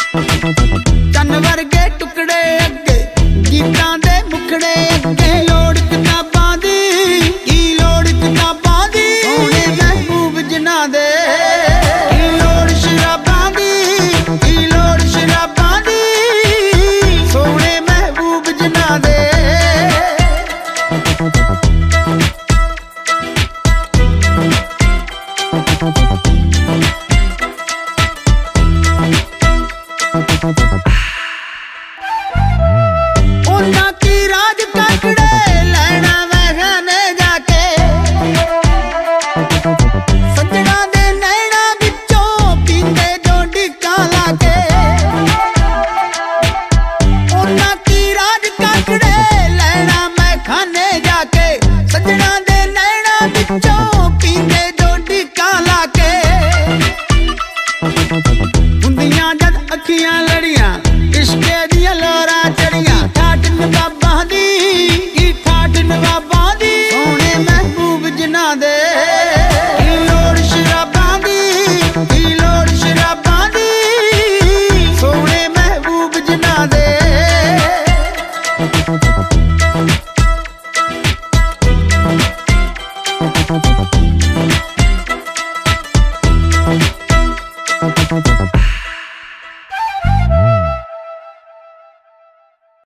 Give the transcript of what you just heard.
चन्न वर्गे टुकड़े अगे गीतां दे मुखड़े अगे लोड़ किताबां दी की लोड़ किताबां दी सोने महबूब जिन्ना दे की लोड़ शराबां दी की लोड़ शराबां दी सोने महबूब जिन्ना दे उन्ना की राज काकड़े लैना वहने जाके सजना दे नैना बिचों पींदे जो डिक्का लाके उन्ना की राज काकड़े लैना मैं खाने जाके सजना दे नैना बिचों पींदे जो डिक्का लाके हुंदियां जद अखियां लड़ियां इश्के दियां लोरा चढ़ियां ठाठ नवाबां दी की ठाठ नवाबां दी सोने महबूब जिन्ना दे की लोड़ शराबां दी की लोड़ शराबां दी सोने महबूब जिन्ना दे